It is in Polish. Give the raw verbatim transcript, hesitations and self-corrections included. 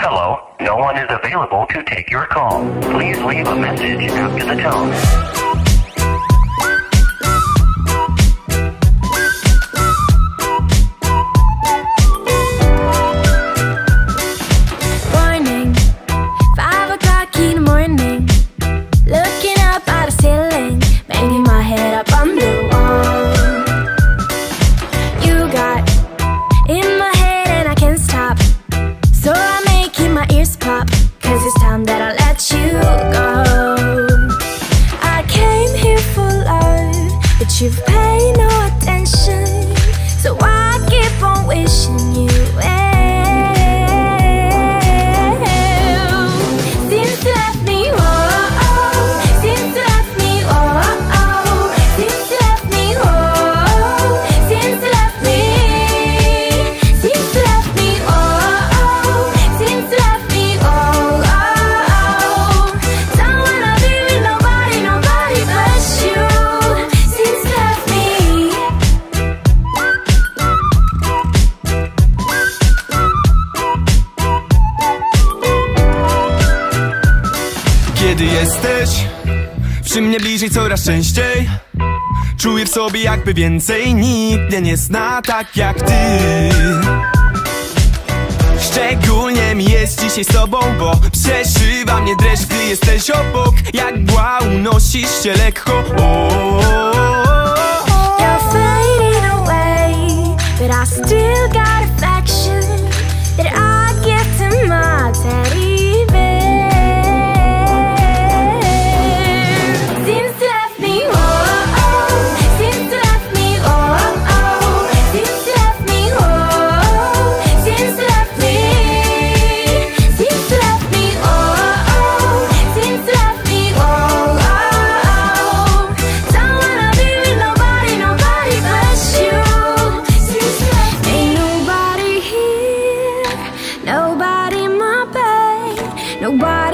Hello, no one is available to take your call. Please leave a message after the tone. You've paid no attention, so I keep on wishing you well. Since you left me, oh, oh, since you left me, oh, oh, since you left me, oh, since you left me, since you left me, oh, oh, since you left me, oh, oh, don't wanna be with nobody, nobody but you. Kiedy jesteś przy mnie bliżej coraz częściej, czuję w sobie jakby więcej nikt mnie nie zna tak jak ty. Szczególnie mi jest dzisiaj z tobą, bo przeszywa mnie dreszcz, gdy jesteś obok. Jak mgła unosisz się lekko. You're fading away, but I still got affection that I give to my teddy bear. Nobody